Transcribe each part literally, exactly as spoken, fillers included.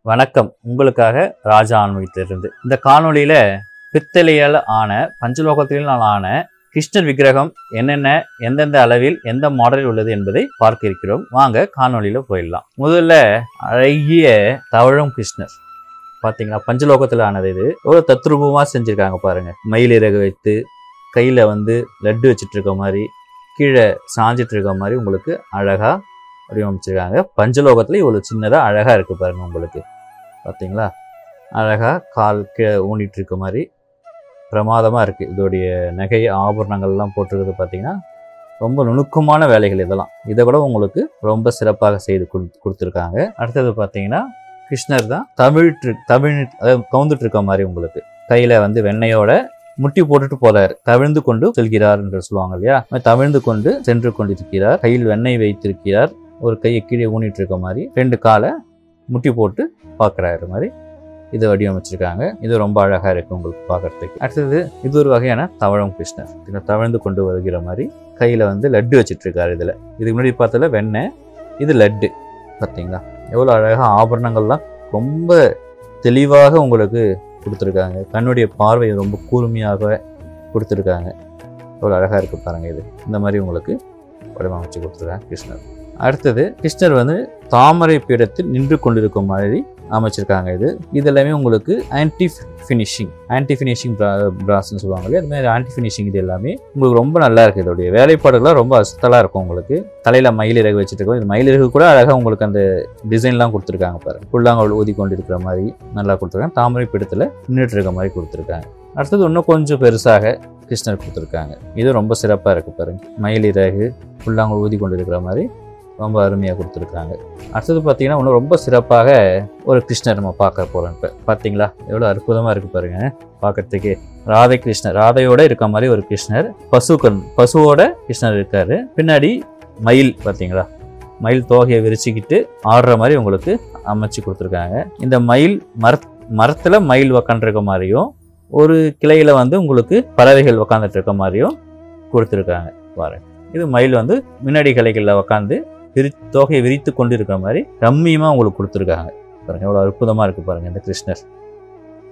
வணக்கம். உங்களுக்காக ராஜா ஆன்மீகத்திலிருந்து இந்த காணொளியில பித்தளையால் ஆன பஞ்சலோகத்தினால் ஆன கிருஷ்ணர் விக்கிரகம் என்னென்ன எந்தெந்த அளவில் எந்த மாடலில் உள்ளது என்பதை பார்க்க இருக்கிறோம். வாங்க காணொளியில போயிடலாம். முதல்ல அழகிய தவழும் கிருஷ்ணர் பார்த்தீங்கன்னா பஞ்சலோகத்தில் ஆனது. இது ஒரு தத்ரூபமா செஞ்சிருக்காங்க பாருங்க. மயிலிறகு வைத்து கையில வந்து லட்டு வச்சுட்டு இருக்க மாதிரி கீழே சாஞ்சிட்டு இருக்க மாதிரி உங்களுக்கு அழகா வடிவமைச்சிருக்காங்க. பஞ்சலோகத்துல இவ்வளவு சின்னதா அழகா இருக்கு பாருங்க. உங்களுக்கு பார்த்தீங்களா, அழகா கால் கீழே ஊனிட்டு இருக்க மாதிரி பிரமாதமா இருக்கு. இதோடைய நகை ஆபரணங்கள்லாம் போட்டிருக்கிறது பார்த்தீங்கன்னா ரொம்ப நுணுக்கமான வேலைகள். இதெல்லாம் இதை கூட உங்களுக்கு ரொம்ப சிறப்பாக செய்து கொடுத்துருக்காங்க. அடுத்தது பார்த்தீங்கன்னா கிருஷ்ணர் தான் தமிழ் தமிழ் அதாவது கவுந்துட்டு இருக்க மாதிரி உங்களுக்கு கையில வந்து வெண்ணையோட முட்டி போட்டுட்டு போறாரு. தவிழ்ந்து கொண்டு செல்கிறார் என்று சொல்லுவாங்க இல்லையா, தவிழ்ந்து கொண்டு சென்று கொண்டிருக்கிறார். கையில் வெண்ணெய் வைத்திருக்கிறார். ஒரு கையை கீழே ஊனிட்டு இருக்க மாதிரி ரெண்டு காலை முட்டி போட்டு பார்க்குறாரு மாதிரி இதை வடிவமைச்சிருக்காங்க. இது ரொம்ப அழகா இருக்கு உங்களுக்கு பார்க்கறதுக்கு. அடுத்தது இது ஒரு வகையான தவழும் கிருஷ்ணர். இதை தவழ்ந்து கொண்டு வருகிற மாதிரி கையில வந்து லட்டு வச்சுட்டு இருக்காரு. இதுல இதுக்கு முன்னாடி பார்த்ததுல வெண்ணெய், இது லட்டு. பார்த்தீங்களா எவ்வளோ அழகா ஆபரணங்கள்லாம் ரொம்ப தெளிவாக உங்களுக்கு கொடுத்துருக்காங்க. கண்ணுடைய பார்வை ரொம்ப கூர்மையாக கொடுத்துருக்காங்க. எவ்வளோ அழகா இருக்கு பாருங்க. இது இந்த மாதிரி உங்களுக்கு வடிவமைச்சு கொடுத்துருக்காங்க கிருஷ்ணர். அடுத்தது கிருஷ்ணர் வந்து தாமரை பீடத்தில் நின்று கொண்டிருக்கும் மாதிரி அமைச்சிருக்காங்க. இது இதெல்லாமே உங்களுக்கு ஆன்டி ஃபினிஷிங் ஆன்டி ஃபினிஷிங் பிராஸ்ன்னு சொல்லுவாங்க இல்லையா, அது மாதிரி ஆன்டி ஃபினிஷிங். இது எல்லாமே உங்களுக்கு ரொம்ப நல்லா இருக்கு. இதோடைய வேலைப்பாடுகள்லாம் ரொம்ப அசுத்தலா இருக்கும். உங்களுக்கு தலையில மயிலிறகு வச்சுட்டு இருக்கோம். இது மயிலிறகு கூட அழகா உங்களுக்கு அந்த டிசைன்லாம் கொடுத்துருக்காங்க பாருங்க. புல்லாங்கல் ஊதி கொண்டு இருக்கிற மாதிரி நல்லா கொடுத்துருக்காங்க. தாமரை பீடத்துல நின்றுட்டு இருக்க மாதிரி கொடுத்துருக்காங்க. அடுத்தது இன்னும் கொஞ்சம் பெருசாக கிருஷ்ணர் கொடுத்துருக்காங்க. இது ரொம்ப சிறப்பா இருக்கு பாருங்க. மயிலிறகு புல்லாங்கல் ஊதி கொண்டு இருக்கிற மாதிரி ரொம்ப அருமையாக கொடுத்துருக்காங்க. அடுத்தது பார்த்தீங்கன்னா இன்னும் ரொம்ப சிறப்பாக ஒரு கிருஷ்ணர் நம்ம பார்க்க போகிறோம். இப்போ பார்த்தீங்களா எவ்வளோ அற்புதமாக இருக்குது பாருங்க பார்க்கறதுக்கு. ராதை கிருஷ்ணர், ராதையோட இருக்க மாதிரி ஒரு கிருஷ்ணர். பசுக்கன் பசுவோட கிருஷ்ணர் இருக்காரு. பின்னாடி மயில் பார்த்தீங்களா, மயில் தோகையை விரிச்சிக்கிட்டு ஆடுற மாதிரி உங்களுக்கு அமைச்சு கொடுத்துருக்காங்க. இந்த மயில் மர மரத்தில் மயில் உக்காந்துருக்க மாதிரியும் ஒரு கிளையில வந்து உங்களுக்கு பறவைகள் உக்காந்துட்டு இருக்க மாதிரியும் கொடுத்துருக்காங்க பாருங்க. இது மயில் வந்து முன்னாடி கிளைகளில் உக்காந்து விரி தோகையை விரித்து கொண்டு இருக்கிற மாதிரி ரம்மியமா உங்களுக்கு கொடுத்துருக்காங்க பாருங்க. எவ்வளவு அற்புதமா இருக்கு பாருங்க இந்த கிருஷ்ணர்.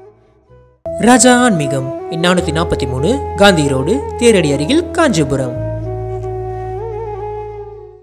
ராஜா ஆன்மீகம் நானூத்தி நாற்பத்தி மூணு காந்தி ரோடு, தேரடி அருகில், காஞ்சிபுரம்.